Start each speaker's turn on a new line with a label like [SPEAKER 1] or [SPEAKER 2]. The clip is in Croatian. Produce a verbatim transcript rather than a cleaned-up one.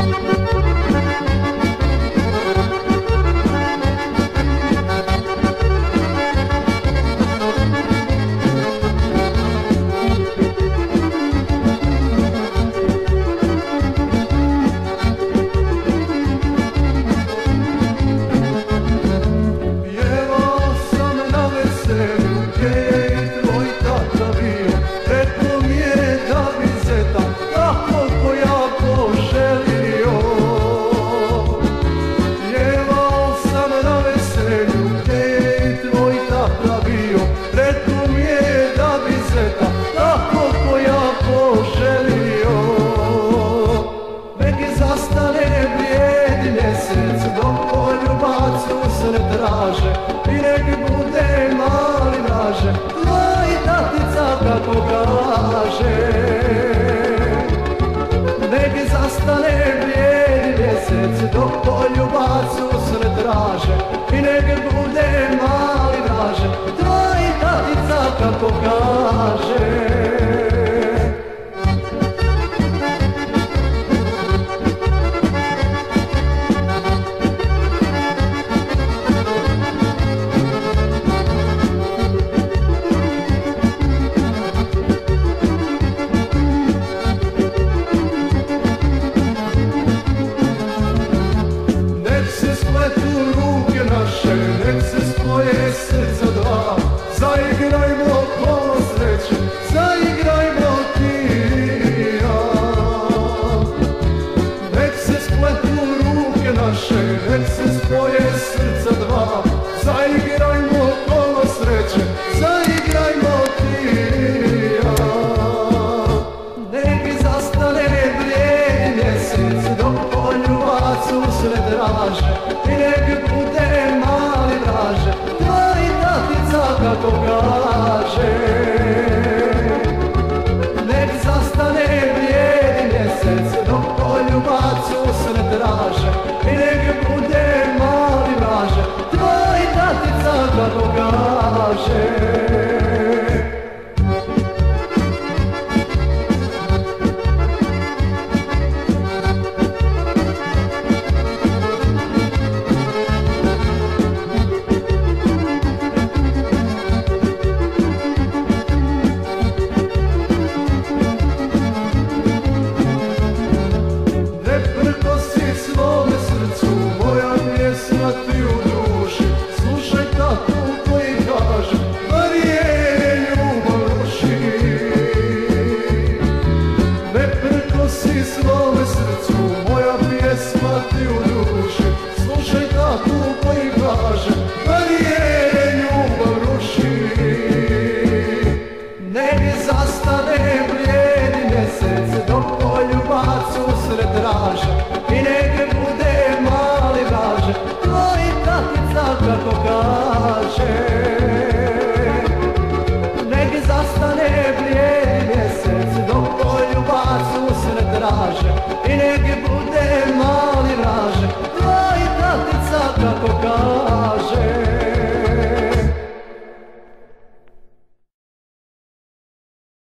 [SPEAKER 1] I nek bude mali vraže, tvoj tatica kako kaže. Nek zastane bijeli mjesec dok poljubac usred traže. I nek bude mali vraže, tvoj tatica kako kaže. Nek se spoje srca dva, zaigrajmo kolo sreće, zaigrajmo ti i ja. Nek se spletu ruke naše, nek se spoje srca dva, zaigrajmo kolo sreće, zaigrajmo ti i ja. Nek zastane blijedi mjesec dok poljubac usred raže, i nek bude mali vraže, tvoj tatica kako kaže. Nek zastane blijedi mjesec dok poljubac usred raže, i nek bude mali vraže, tvoj tatica kako kaže. Svome srcu moja pjesma ti u duši, slušaj kako koji kaže, barijere ljubav ruši. Nek zastane